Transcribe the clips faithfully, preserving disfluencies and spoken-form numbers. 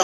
hitter.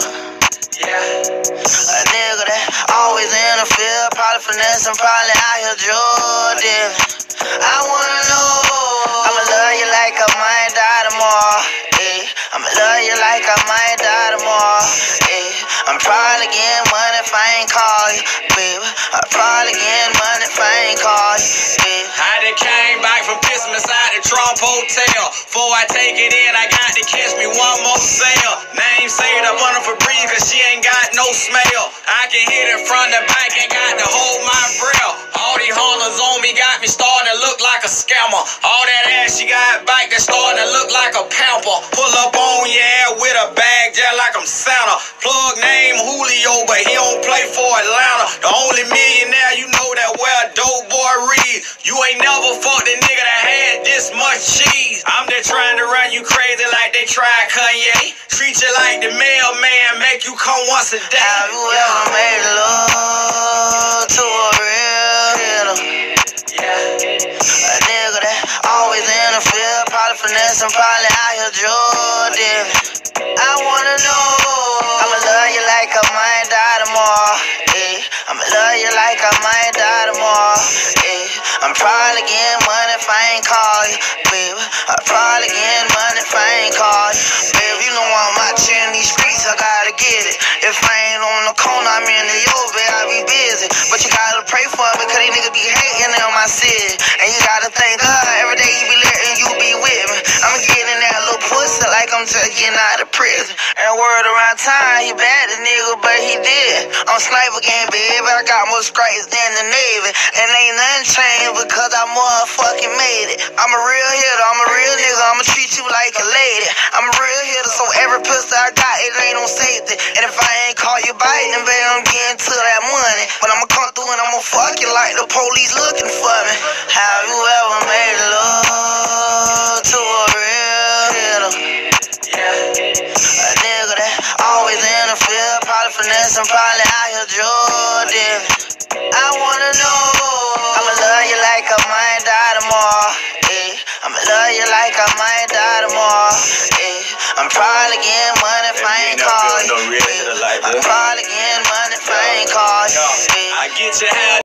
Yeah. A nigga that always in the field, probably finessing, probably out here Jordan. I wanna know, I'ma love you like I might die tomorrow. Ay. I'ma love you like I might die tomorrow. Ay. I'm probably getting money if I ain't call you, baby. I'm probably getting money if I ain't call you, baby. I done came back from Christmas out the Trump Hotel. Before I take it in, I got to catch me one more sale. Name saved up on her for breathe, cause she ain't got no smell. I can hit it from the back, ain't got to hold my breath. All these hunters on me got me starting to look like a scammer. All that ass she got back, that starting to look like a pamper. Pull up on your ass with a bag just like I'm Santa. Plug name Julio, but he don't play for Atlanta. The only millionaire you know that wear a dope boy read. You ain't never fucked a nigga that had this much cheese. I'm just trying to run you crazy like they tried Kanye. Treat you like the mailman, make you come once a day. Have you ever made love to a real hitter? Yeah. A nigga that always in the field, probably finessing, probably out here Jordan. I wanna know, I'ma love you like I might die tomorrow. Ay. I'ma love you like I might die tomorrow. Ay. I'm probably getting money if I ain't call you, baby. I'm probably getting money if I ain't call you, baby. You know I'm out here in these streets, I gotta get it. If I ain't on the corner, I'm in the yo, baby, I be busy. But you gotta pray for me, cause these niggas be hating in my city. And you gotta thank God, every day you be letting you be with me. I'm getting that little pussy like I'm just getting out of prison. And word around town, he bad the nigga, but he did. I'm sniper game, baby, I got more stripes than the Navy. And ain't nothing changed because I motherfucking made it. I'm a real hitter, I'm a real nigga, I'ma treat you like a lady. I'm a real hitter, so every pistol I got, it ain't on safety. And if I ain't call you biting, baby, I'm getting to that money. But I'ma come through and I'ma fuck you like the police looking for me. Have you ever made love to a real hitter? Yeah. A nigga that always in the field, probably finessing, probably out here Jordan. I wanna know, I'ma love you like I might die tomorrow. Ay. I'ma love you like I might die tomorrow. Ay. I'm probably getting money if I ain't call you. I'm probably getting money if I ain't call you. I get your hand.